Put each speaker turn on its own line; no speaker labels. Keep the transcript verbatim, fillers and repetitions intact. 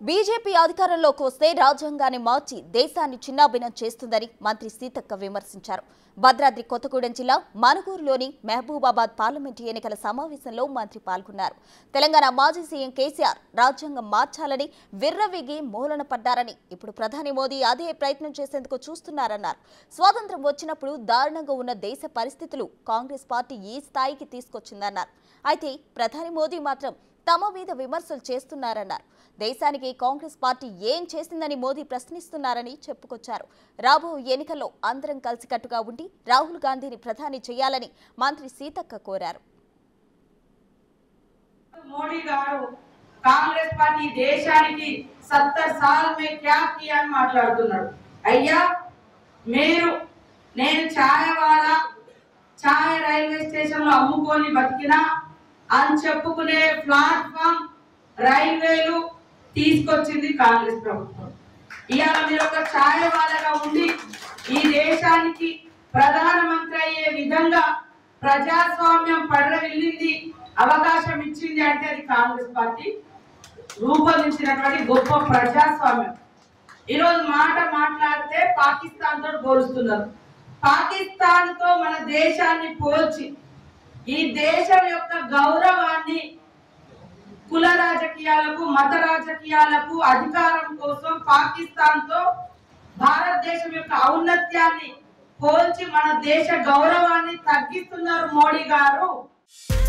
BJP అధికారంలోకి వస్తే రాజ్యాంగాన్ని మార్చి దేశాన్ని చిన్నాభిన్నం చేస్తుందని మంత్రి సీతక్క విమర్శించారు. భద్రాద్రి కొత్తగూడెం జిల్లా మనుగూరులోని మహబూబాబాద్ పార్లమెంటు ఎన్నికల సమావేశంలో మంత్రి పాల్గొన్నారు. తెలంగాణ మాజీ సీఎం కేసీఆర్ రాజ్యాంగం మార్చాలని విర్రవీగి మూలన పడ్డారని, ఇప్పుడు ప్రధాని మోదీ అదే ప్రయత్నం చేసేందుకు చూస్తున్నారన్నారు. స్వాతంత్ర్యం వచ్చినప్పుడు దారుణంగా ఉన్న దేశ పరిస్థితులు కాంగ్రెస్ పార్టీ ఈ స్థాయికి తీసుకొచ్చిందన్నారు. అయితే ప్రధాని మోదీ మాత్రం తమ మీద విమర్శలు చేస్తున్నారన్నారు. దేశానికి కాంగ్రెస్ పార్టీ ఏం చేసిందని మోదీ ప్రశ్నిస్తున్నారని చెప్పుకొచ్చారు. రాబో ఎన్నికల్లో అందరం కలిసికట్టుగా ఉండి రాహుల్ గాంధీని ప్రధాని చేయాలని మంత్రి సీతక్క కోరారు.
మోడీ గారు కాంగ్రెస్ పార్టీ దేశానికి సత్తర్ సాల్ మే క్యా కియా అని మాట్లాడుతున్నాడు. అయ్యా, మీరు నేను ఛాయవాలా ఛాయ రైల్వే స్టేషన్ లో అమ్ముకొని బతికినా అని చెప్పుకునే ప్లాట్ఫామ్ రైల్వేలు తీసుకొచ్చింది కాంగ్రెస్ ప్రభుత్వం. ఇవాళ మీరు ఒక ఛాయవాలగా ఉండి ఈ దేశానికి ప్రధానమంత్రి అయ్యే విధంగా ప్రజాస్వామ్యం పడరవిల్లింది, అవకాశం ఇచ్చింది అంటే అది కాంగ్రెస్ పార్టీ రూపొందించినటువంటి గొప్ప ప్రజాస్వామ్యం. ఈరోజు మాట మాట్లాడితే పాకిస్తాన్ తో పోలుస్తున్నారు. పాకిస్తాన్ తో మన దేశాన్ని పోల్చి ఈ దేశం యొక్క గౌరవాన్ని కుల రాజకీయాలకు, మత రాజకీయాలకు, అధికారం కోసం పాకిస్తాన్ తో భారతదేశం యొక్క ఔన్నత్యాన్ని పోల్చి మన దేశ గౌరవాన్ని తగ్గిస్తున్నారు మోడీ గారు.